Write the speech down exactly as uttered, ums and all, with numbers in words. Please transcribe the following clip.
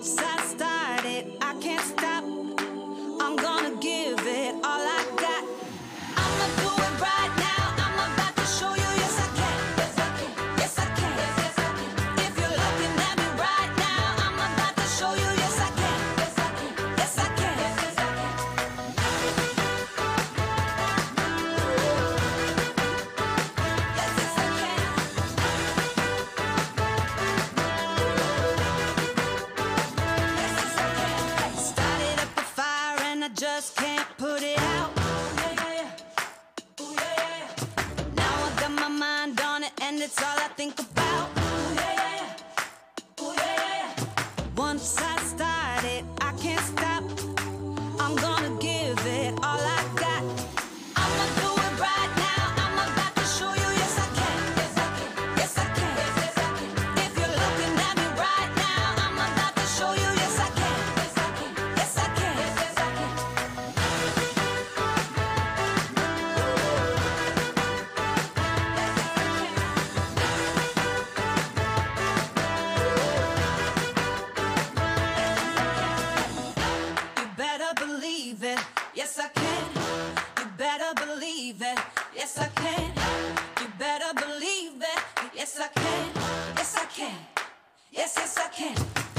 Once I started, I can't stop. I'm gonna give it all I got. I'ma do it right now. I'm about to show you, yes I can. Yes I can. Yes I can. Yes, yes, I can. If you're looking at me right now, I'm about to show you, yes I can. Yes I can. Yes I can. Yes, yes, I can. Yes, yes, I can. Yes, yes, I can. Started up a fire and I just can't put it out. Now I got my mind on it and it's all I think about. Once I started, I can't stop. I'm gonna give it all I got. I'ma do it right now. I'm about to show you, yes I can. Yes I can. Yes I can. Yes, yes, I can. If you're looking at me right now, I'm about to show you, yes I can. Yes I can. Yes I can. Yes, yes, I can. You better believe it, yes I can. You better believe it, yes I can. You better believe it, yes I can. Yes I can. Yes, yes I can.